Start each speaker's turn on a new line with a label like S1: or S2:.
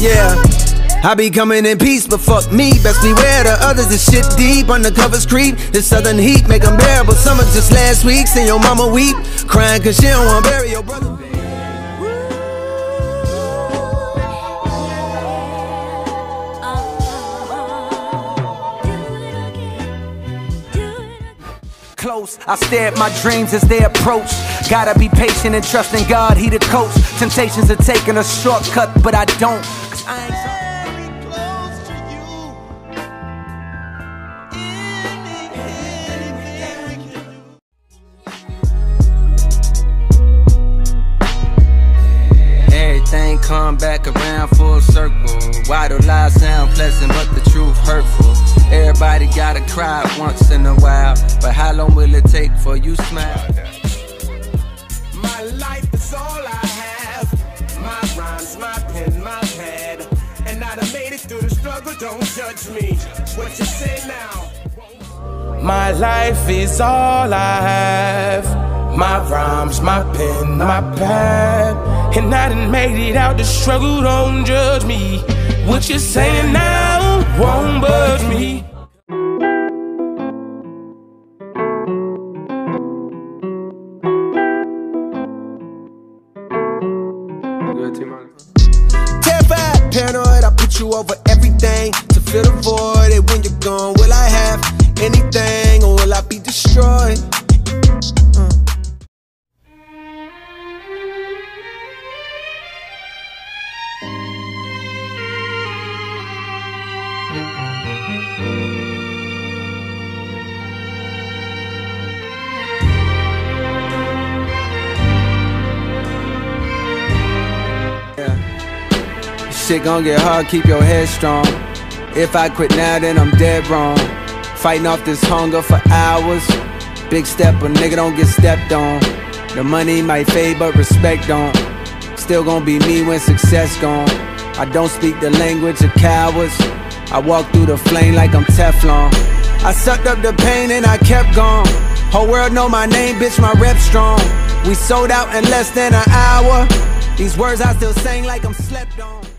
S1: Yeah, I be coming in peace, but fuck me, best beware the others. This shit deep, undercovers creep. This southern heat make them bearable. Summer just last week, seen your mama weep, crying cause she don't wanna bury your brother. Close, I stare at my dreams as they approach. Gotta be patient and trust in God, He the coach. Temptations are taking a shortcut, but I don't, cause I ain't very close to you. Everything come back around full circle. Why do lies sound pleasant but the truth hurtful? Everybody gotta cry once in a while, but how long will it take for you smile? My life is all I have. My rhymes, my pen, my pad. And I done made it through the struggle, don't judge me. What you say now?
S2: My life is all I have. My rhymes, my pen, my pad. And I done made it out the struggle, don't judge me. What you saying now won't budge me.
S1: Terrified, paranoid, I put you over everything to fill the void. And when you're gone, will I have anything or will I be destroyed? Shit gon' get hard, keep your head strong. If I quit now, then I'm dead wrong. Fighting off this hunger for hours. Big step, a nigga don't get stepped on. The money might fade, but respect don't. Still gon' be me when success gone. I don't speak the language of cowards. I walk through the flame like I'm Teflon. I sucked up the pain and I kept going. Whole world know my name, bitch, my rep strong. We sold out in less than an hour. These words I still sing like I'm slept on.